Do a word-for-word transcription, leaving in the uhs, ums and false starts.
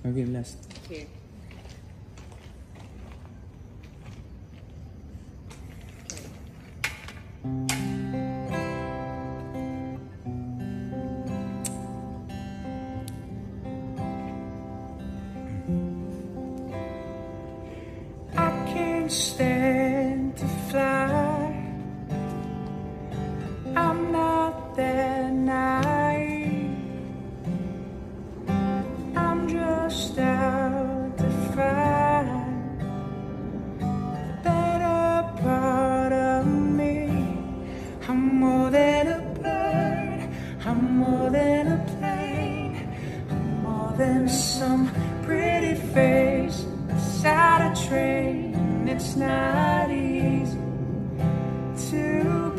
Okay, last. Okay. I can't stand to fly. I'm not that naive. I'm just out to find the better part of me. I'm more than a bird, I'm more than a plane, I'm more than some pretty face beside a train. It's not easy to